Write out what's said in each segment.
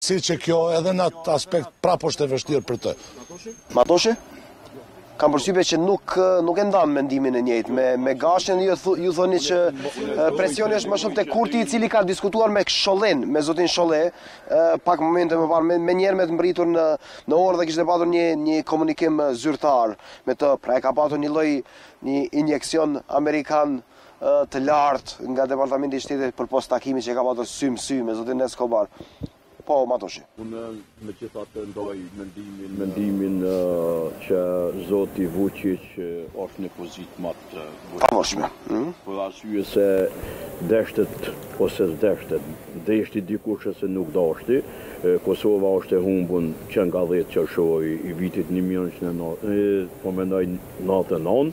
si që kjo edhe në atë aspekt prapë është e vështirë për të. Matoshi? Kam përshtypje që nuk e ndam mendimin e njëjtë. Me Gashen ju thoni që presioni është më shumë te Kurti, i cili ka diskutuar me Shollin, me zotin Sholle, pak momente më parë, me njerë me të mbritur në orë dhe kishte patur një komunikim zyrtar me të, pra e ka patur një injekcion amerikan të lartë nga Departamenti i Shtetit për post takimi që e ka patur sy më sy me zotin Escobar. Po, Matoshi. Unë me gjithatë ndoj mendimin që zoti Vučić është në pozitë më të vështirë. Për arsye se deshtet ose s'deshtet, deshti dikush se nuk dashti. Kosova është e humbun që nga 10 qershori i vitit 1999, po mendoj 99.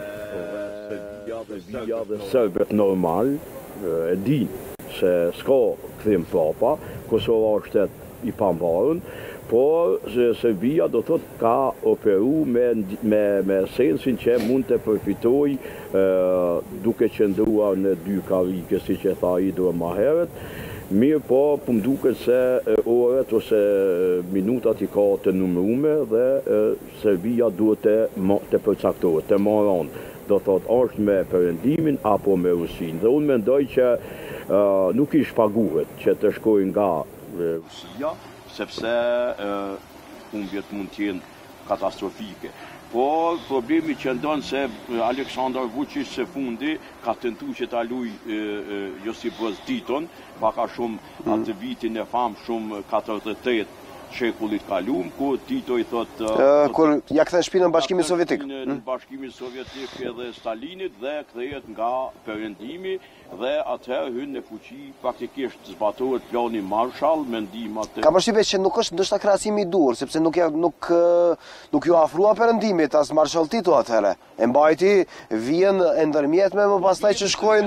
Serbia dhe serbet normal e di se s'ka kthim prapa. Kosova është i pambarun, por Serbia do thot ka operu me sensin që mund të përfitoj duke qëndruar në dy karike, si që tha i do më herët. Mirë po, më duket se orët ose minutat i ka të numërume dhe Serbia duhet të përcaktohet, të moron. Do thot, është me perëndimin apo me Rusin. Dhe unë mendoj që nuk i shpaguhet që të shkojnë nga Rusia, sepse humbjet mund të jenë katastrofike. Por problemi që ndonë se Aleksandar Vučić së fundi ka tentu që ta luj Josip Broz Titon, paka shumë atë vitin e famë shumë 48 shekullit kalum, ku Tito i thot... Kur ja kthen shpinën Bashkimit Sovjetik. Në Bashkimin Sovjetik edhe Stalinit dhe kthehet nga perëndimi dhe atëherë hyn në fuqi praktikisht zbatohet plani Marshall me ndihmat. Ka përshtypje që nuk është ndoshta krahasimi i dur, sepse nuk ju afrua perëndimit as Marshall Tito atëherë. E mbajti vijën e ndërmjetme më pastaj që shkoi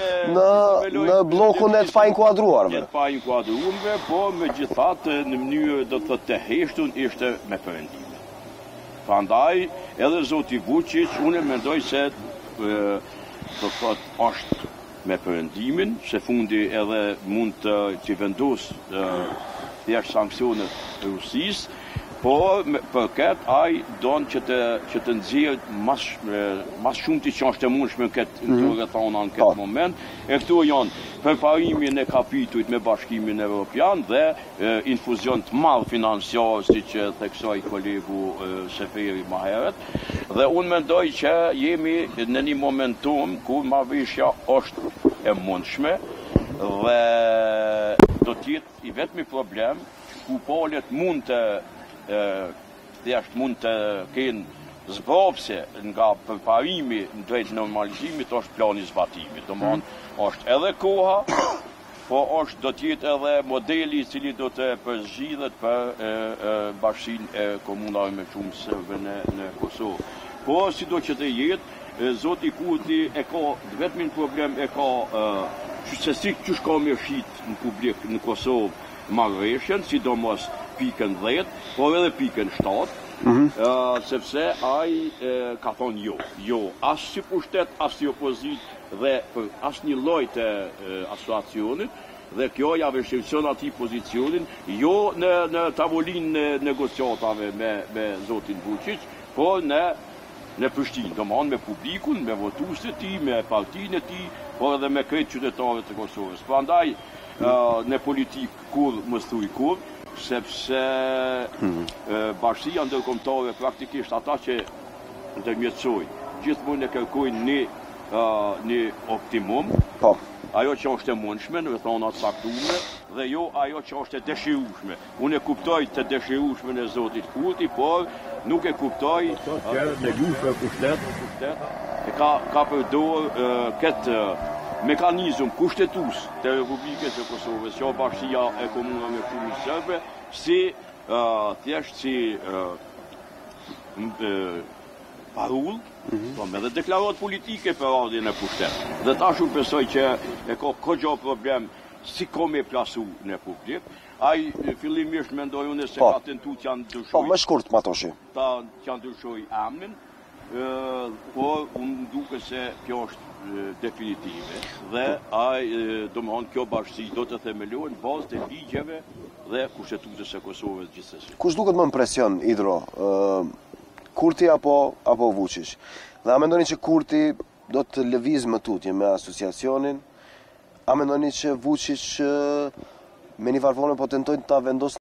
në bllokun e të painkuadruarve. Të painkuadruarve, po megjithatë në mënyrë do të të heshtun ishte me perëndime. Prandaj edhe zoti Vučić unë mendoj se do thot është me perëndimin, se fundi edhe mund të vendos thjesht sankcione të Rusisë, por për këtë ai don që të nxjerrë mas shumë të që është e mundshme në këtë moment. E këtu janë përparimin e kapituit me Bashkimin Evropian dhe infuzion të madh financiar, siç e theksoi kolegu Seferi më herët. Dhe unë mendoj që jemi në një momentum ku marrëveshja është e mundshme dhe do të jetë i vetmi problem ku palët mund të kenë zbrapse nga përparimi në drejt normalizimit është plani zbatimit. Domthonë është edhe koha, po do të jetë edhe modeli i cili do të përzgjidhet për bashkinë e komunave me shumë serbe në Kosovë. Po sido që të jetë, zoti Kurti e ka vetmin problem e ka se si që shka me shit në publik në Kosovë marrëveshjen, sidomos pikën 10, por edhe pikën 7, sepse ai ka thonë jo, as si pushtet, as si opozit dhe për as një lloj të asociacionit, dhe kjo ja vështirëson atij pozicionin, jo në tavolinë e negociatave me zotin Vučić, por në Prishtinë, domthonë me publikun, me votuesit e tij, me partinë e tij, por edhe me krejt qytetarët e Kosovës. Prandaj në politikë kur mos thuj kur, sepse bashkia ndërkombëtare praktikisht ata që ndërmjetësojnë gjithmonë e kërkojnë një optimum, ajo që është e mundshme në thona të saktume dhe jo ajo që është e dëshirueshme. Unë e kuptoj të dëshirueshme në zotit Kurti, por nuk e kuptoj në gjysmë pushtet ka përdor këtë mekanizëm kushtetues të Republikës së Kosovës, që bashkia e komunave me shumë serbe, si thjesht si parull, me dhe deklarat politike për ardhjen e pushtet. Dhe tash unë besoj që e ka kogjo problem si ka me plasu në publik. Ai fillimisht mendoj unë se ka tentu të janë ndryshoj. Po, më shkurt, Matoshi. Ta që janë ndryshoj emnin, por unë duke se kjo është definitive dhe domethënë kjo bashkësi do të themelohen bazë të ligjeve dhe kushtetutës së Kosovës gjithsesi. Kush duket më në presion, Idro? Kurti apo Vučić? Dhe a mendoni që Kurti do të lëviz më tutje me asociacionin? A mendoni që Vučić me një varvone po tentojnë ta vendosë